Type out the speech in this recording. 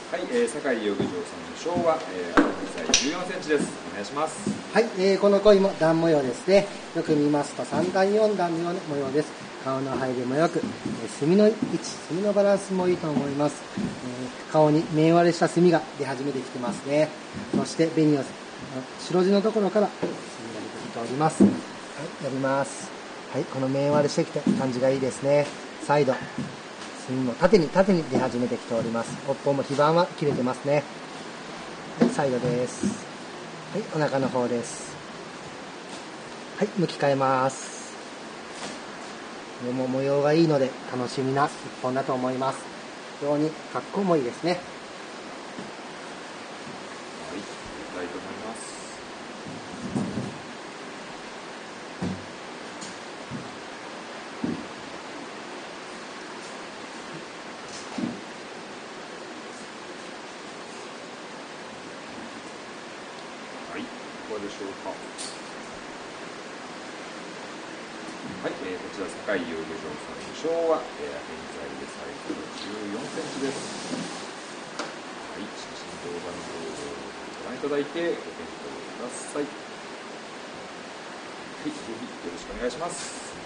はい、酒井養魚場さんの昭和、現在14センチです。お願いします。 はい、この鯉も段模様ですね。よく見ますと3段4段のような模様です。顔の入りもよく、墨の位置、墨のバランスもいいと思います。顔に面割れした墨が出始めてきてますね。そして紅の白地のところから墨が出てきております。はい、やります。はい、この面割れしてきて感じがいいですね。サイド墨も縦に出始めてきております。尾っぽも基板は切れてますね。はい、サイドです。はい、お腹の方です。はい、向き変えます。これも模様がいいので楽しみな一本だと思います。非常に格好もいいですね。 はい、いきたいと思います。はい、いかがでしょうか。はい、こちら酒井養魚場さんの昭和、現在でサイズ14センチです。はい、写真動画の方をご覧いただいてご検討ください。はい、ぜひよろしくお願いします。